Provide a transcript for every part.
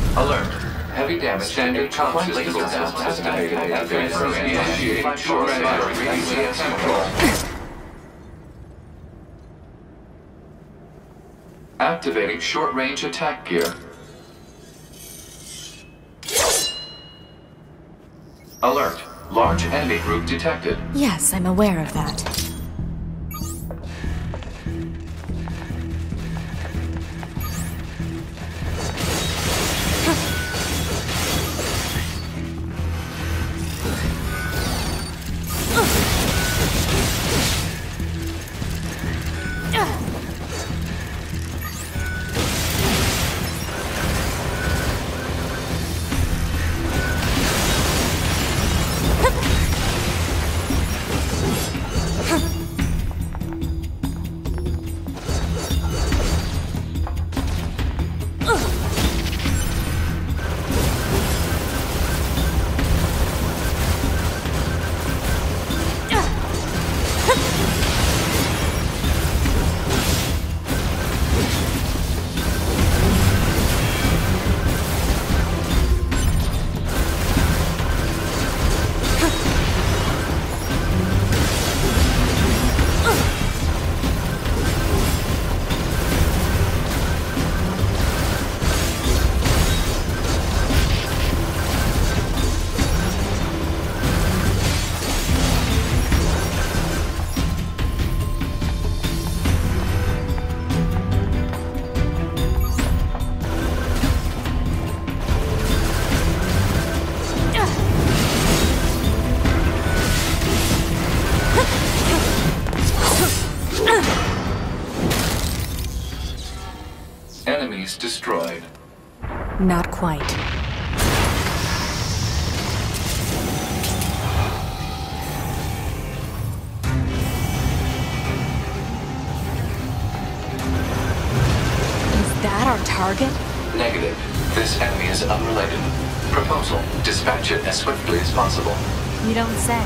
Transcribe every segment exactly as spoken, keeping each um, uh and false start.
Alert. Heavy damage standard consciousness estimated at base initiating short-range control. Activating short-range attack gear. Alert. Large enemy group detected. Yes, I'm aware of that. Enemies destroyed. Not quite. Is that our target? Negative. This enemy is unrelated. Proposal. Dispatch it as swiftly as possible. You don't say.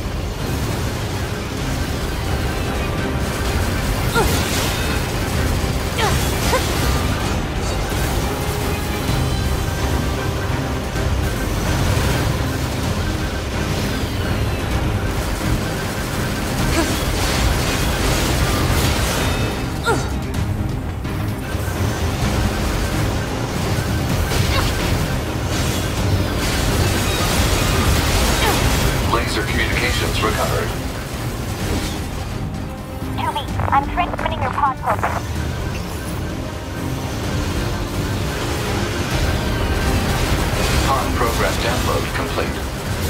Laser communications recovered. To me, I'm transmitting your pod program. Pod program download complete.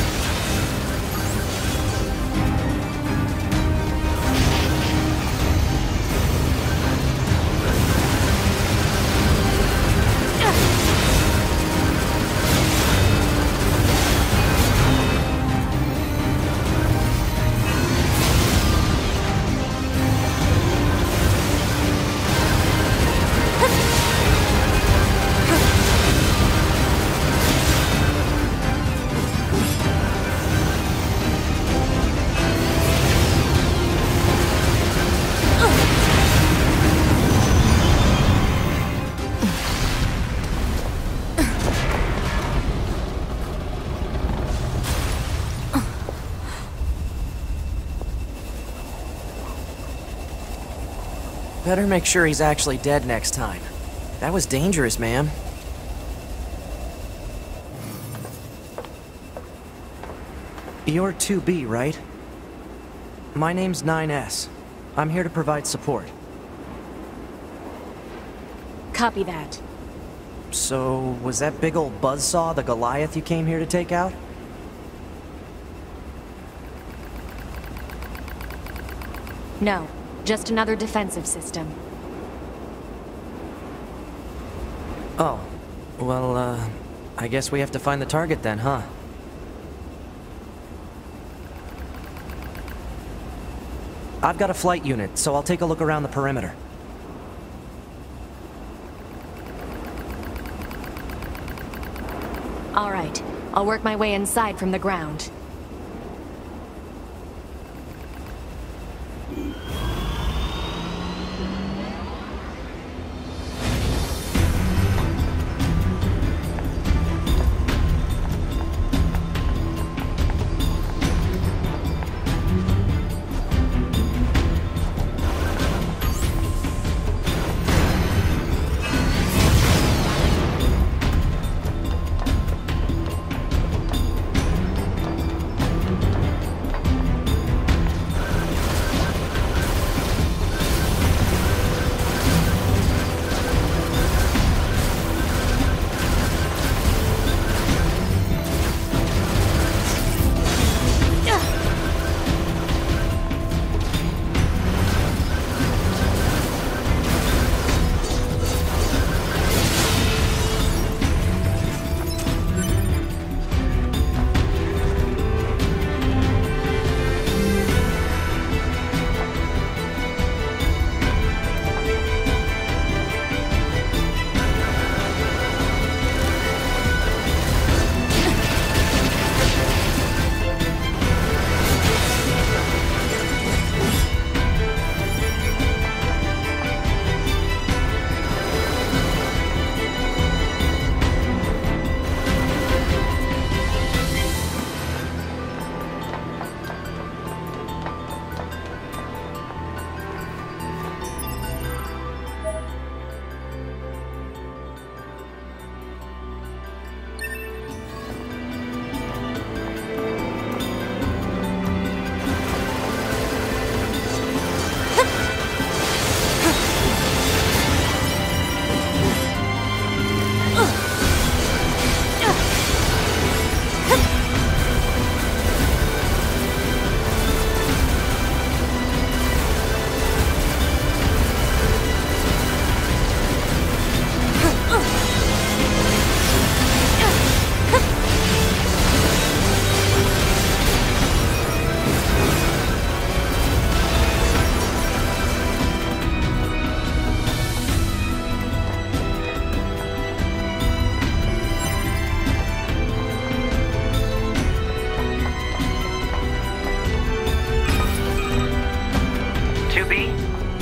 Better make sure he's actually dead next time. That was dangerous, ma'am. You're two B, right? My name's nine S. I'm here to provide support. Copy that. So, was that big old buzzsaw the Goliath you came here to take out? No, just another defensive system. Oh, well, uh, I guess we have to find the target then, huh? I've got a flight unit, so I'll take a look around the perimeter. All right, I'll work my way inside from the ground.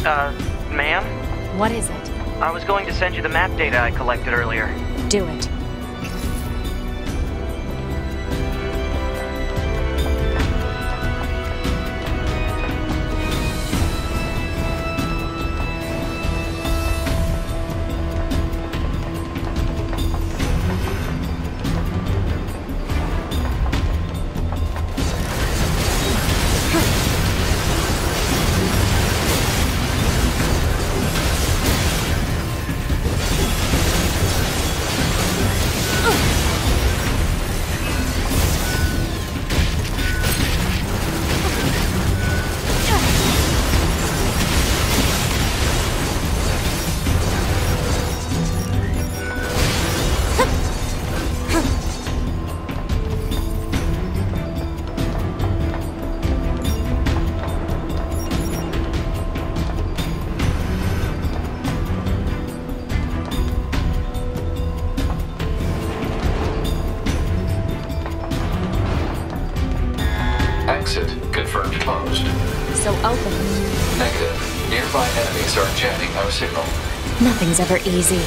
Uh, ma'am? What is it? I was going to send you the map data I collected earlier. Do it. Exit confirmed closed. So open. Negative. Nearby enemies are jamming our signal. Nothing's ever easy.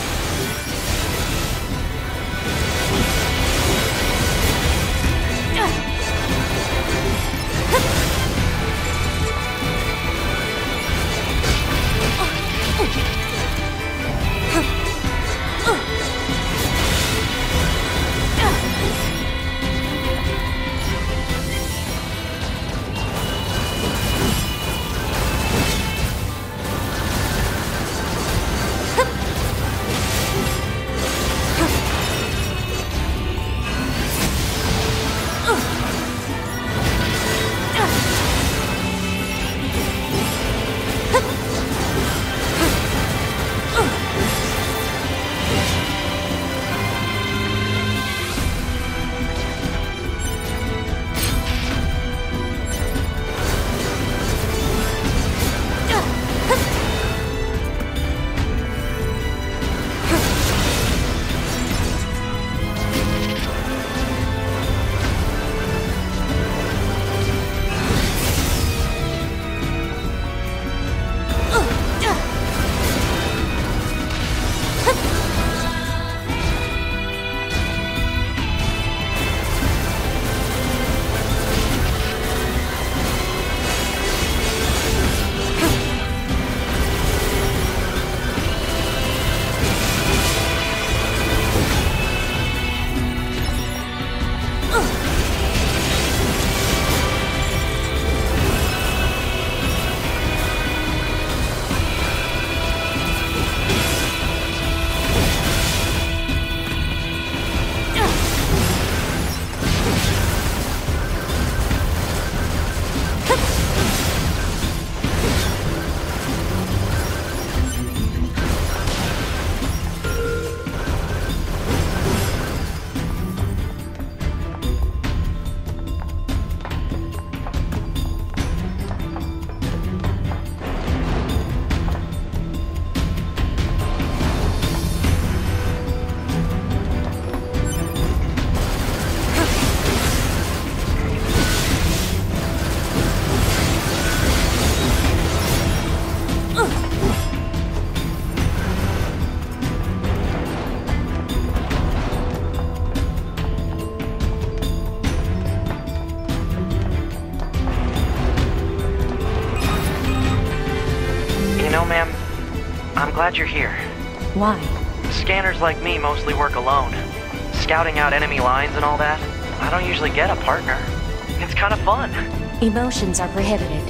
I'm glad you're here. Why? Scanners like me mostly work alone. Scouting out enemy lines and all that, I don't usually get a partner. It's kind of fun. Emotions are prohibited.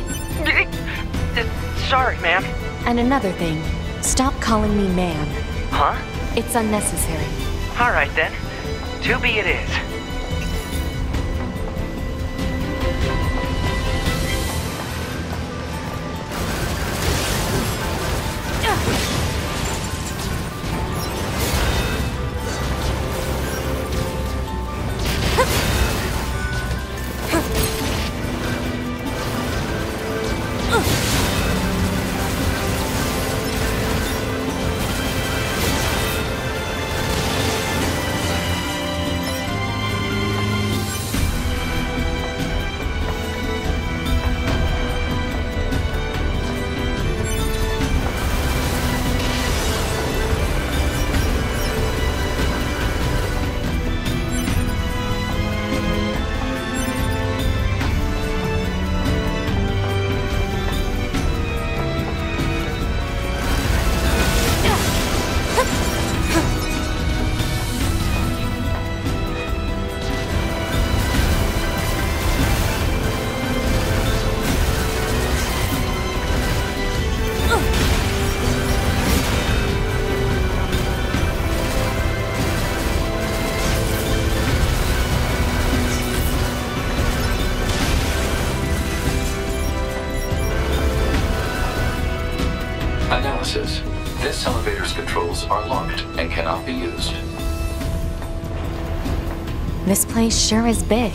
Sorry, ma'am. And another thing, stop calling me ma'am. Huh? It's unnecessary. All right then. two B it is. portals are locked and cannot be used. This place sure is big.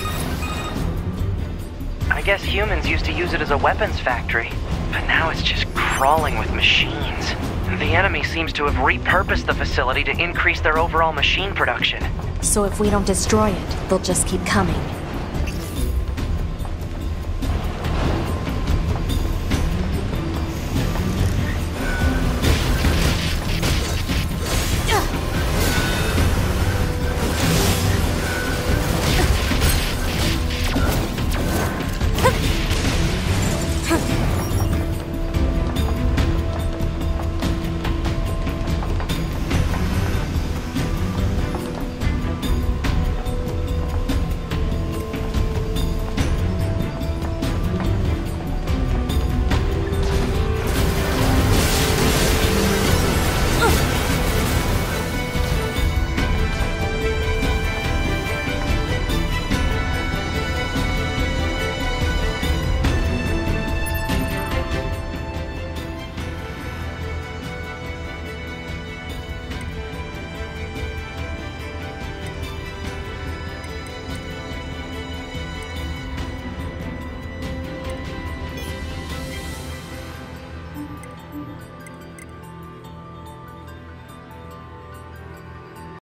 I guess humans used to use it as a weapons factory, but now it's just crawling with machines. The enemy seems to have repurposed the facility to increase their overall machine production. So if we don't destroy it, they'll just keep coming.